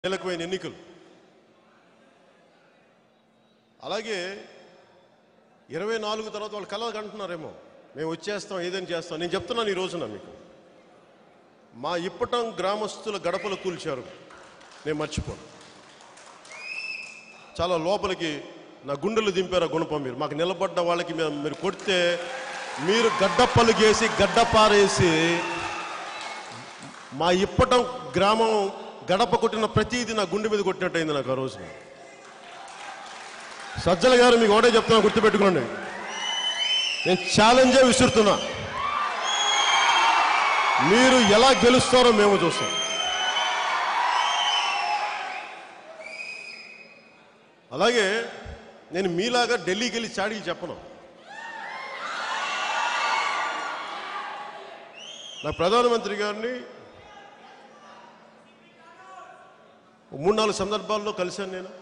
కీలకమైన ఎన్నికలు. అలాగే 24 తర్వాత వాళ్ళు కలలు కంటున్నారేమో, మేము వచ్చేస్తాం ఏదైనా చేస్తాం. నేను చెప్తున్నాను ఈ రోజున మీకు, మా ఇప్పటం గ్రామస్తుల గడపలు కూల్చారు, నేను మర్చిపోను. చాలా లోపలికి నా గుండెలు దింపారు ఆ గుణపం. మీరు మాకు నిలబడ్డ వాళ్ళకి మీరు కొడితే, మీరు గడ్డప్పలు గేసి గడ్డపారేసి మా ఇప్పటం గ్రామం గడప కొట్టిన ప్రతిదీ నా గుండె మీద కొట్టినట్టయింది నాకు ఆ రోజున. సజ్జల గారు మీకు ఒకటే చెప్తున్నా, గుర్తుపెట్టుకోండి, నేను ఛాలెంజే విసురుతున్నా. మీరు ఎలా గెలుస్తారో మేము చూస్తాం. అలాగే నేను మీలాగా ఢిల్లీకి వెళ్ళి చాడీకి చెప్పను. నా ప్రధానమంత్రి గారిని 3-4 సందర్భాల్లో కలిశాను నేను.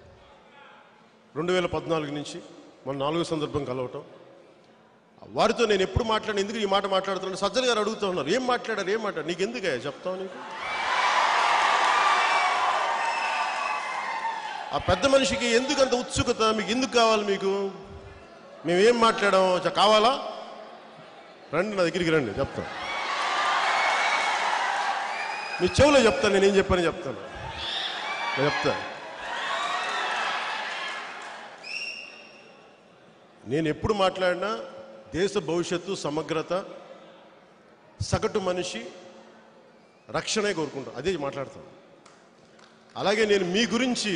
2014 నుంచి మన 4వ సందర్భం కలవటం. వారితో నేను ఎప్పుడు మాట్లాడిన, ఎందుకు ఈ మాట మాట్లాడుతున్నాను, సజ్జల గారు అడుగుతూ ఉన్నారు, ఏం మాట్లాడారు, నీకు ఎందుకయ్యా చెప్తావు, నీకు ఆ పెద్ద మనిషికి ఎందుకు అంత ఉత్సుకత, మీకు ఎందుకు కావాలి, మీకు మేమేం మాట్లాడాం కావాలా, రండి నా దగ్గరికి రండి చెప్తాను, మీ చెవులో చెప్తాను, నేనేం చెప్పాను చెప్తాను. నేను ఎప్పుడు మాట్లాడినా దేశ భవిష్యత్తు, సమగ్రత, సగటు మనిషి రక్షణే కోరుకుంటాను, అదే మాట్లాడతాను. అలాగే నేను మీ గురించి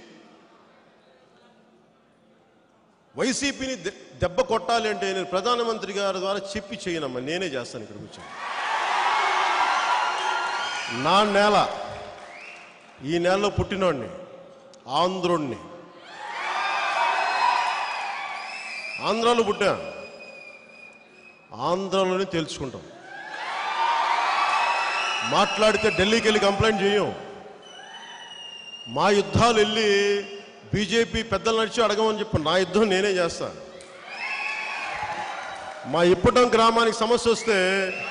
వైసీపీని దెబ్బ కొట్టాలి అంటే నేను ప్రధానమంత్రి గారి ద్వారా చెప్పి చేయనమ్మా, నేనే చేస్తాను. ఇక్కడ కూర్చొని నా నేల, ఈ నెలలో పుట్టినోడిని, ఆంధ్రుణ్ణి, ఆంధ్రాలో పుట్టా, ఆంధ్రాలోనే తేల్చుకుంటాం. మాట్లాడితే ఢిల్లీకి వెళ్ళి కంప్లైంట్ చేయం. మా యుద్ధాలు వెళ్ళి బీజేపీ పెద్దలు నడిచి అడగమని చెప్పి, నా యుద్ధం నేనే చేస్తా. మా ఇప్పటం గ్రామానికి సమస్య వస్తే